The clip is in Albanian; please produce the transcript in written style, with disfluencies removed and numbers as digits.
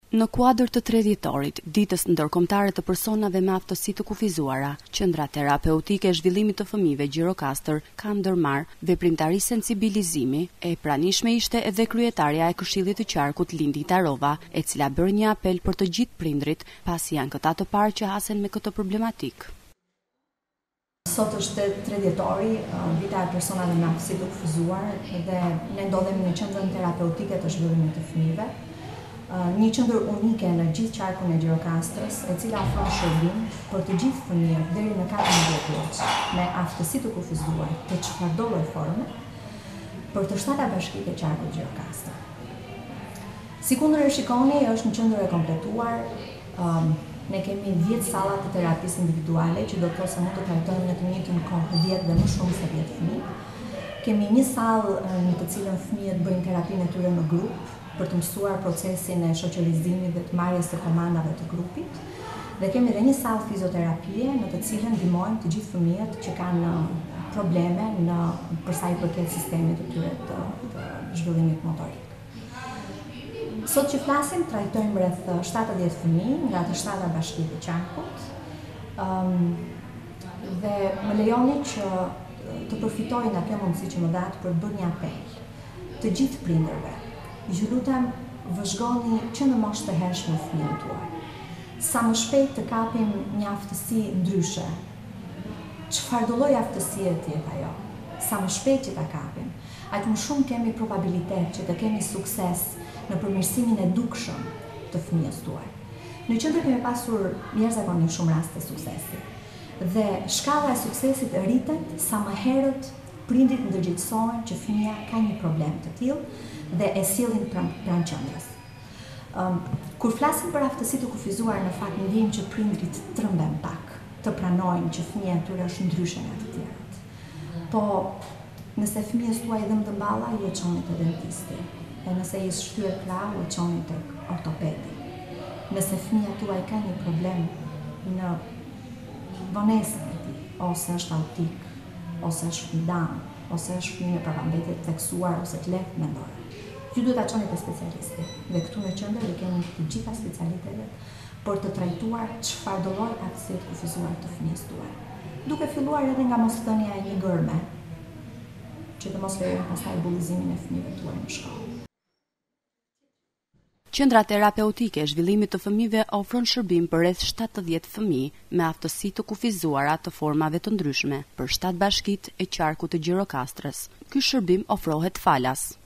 Në kuadër të 30-torit, ditës ndërkombëtare të personave me aftësi të kufizuara, Qendra Terapeutike e Zhvillimit të Fëmijëve Gjirokastër ka ndërmarrë veprimtari sensibilizimi, e pranishme ishte edhe kryetarja e Këshillit të Qarkut Lindi Tarova, e cila bëri një apel për të gjithë prindrit, pasi janë këta të parë që hasen me këtë problematik. Sot është 30-tori, vita e personave me aftësi të kufizuar, dhe ne ndodhemi në Qendrën Terapeutike të Zhvillimit të Fëmijëve. Një qendër unike në gjithë qarkun e Gjirokastrës, e cila ofron shërbim për të gjithë fëmijët deri në 14 vjeç me aftësi të kufizuar të çfarëdo lloj forme, për të 7 bashkitë e qarkut Gjirokastër. Sikundër e shikoni, është një qendër e kompletuar. Ne kemi 10 salla të terapisë individuale, që do të thotë se mund të trajtojmë në të njëjtën kohë 10 dhe më shumë se 10 fëmijë. Kemi një sallë në të cilën fëmijët bëjnë terapinë e tyre në grup, për të mësuar procesin e shoqërizimit dhe të marrjes së komandave të grupit. Dhe kemi edhe një sallë fizioterapie në të cilën ndihmojmë të gjithë fëmijët që kanë probleme për sa i përket sistemit të tyre të zhvillimit motorik. Sot që flasim, trajtojmë rreth 70 fëmijë nga të 7 bashkitë e qarkut. Dhe më lejoni që të përfitoj nga kjo mundësi që më datë për të bërë një apel të gjithë prindërve. Ju lutem, vëzhgoni që në moshë të hershme fëmijën tuaj. Sa më shpejt të kapim një aftësi ndryshe. Çfarëdo lloj aftësie të jetë ajo, sa më shpejt që ta kapim, aq më shumë kemi probabilitet që të kemi sukses në përmirësimin e dukshëm të fëmijës tuaj. Në qendër kemi pasur jashtëzakonisht shumë raste suksesi. Dhe shkalla e suksesit rritet sa më herët prindit ndërgjegjësohen që fëmia ka një problem të tillë dhe e sillin pranë qendrës. Kur flasim për aftësi të kufizuar, në fakt ndjejmë që prindrit tremben pak, të pranojnë që fëmia e tyre është ndryshe nga të tjerët. Po, nëse fëmijës tuaj dhëm dëmballa, ju e çoni te dentisti. E nëse i shtyhet krah, u e çoni tek ortopedi. Nëse fëmia tuaj ka një problem në vonesën e tij, ose është autik, ose është Down, ose është fëmijë me pavëmendje të theksuar ose të lehtë mendore, ju duhet ta çoni te specialisti. Dhe këtu në qendër i kemi të gjitha specialitetet për të trajtuar çfarëdo lloj aftësie të kufizuar të fëmijës tuaj. Duke filluar edhe nga mosthënia e një gërme, që të mos lejojmë pastaj bullizimin e fëmijëve tuaj në shkollë. Qendra Terapeutike e Zhvillimit të Fëmijëve ofron shërbim për rreth 70 fëmijë me aftësi të kufizuara të formave të ndryshme për 7 bashkitë e qarkut të Gjirokastrës. Ky shërbim ofrohet falas.